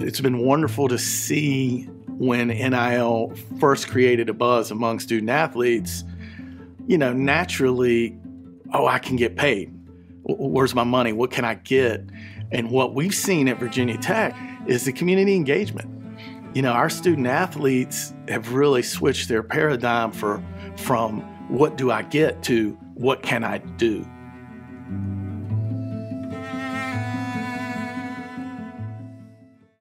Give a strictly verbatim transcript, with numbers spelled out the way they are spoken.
it's been wonderful to see when N I L first created a buzz among student athletes, you know, naturally, oh, I can get paid. Where's my money? What can I get? And what we've seen at Virginia Tech is the community engagement. You know, our student athletes have really switched their paradigm for from what do I get to what can I do?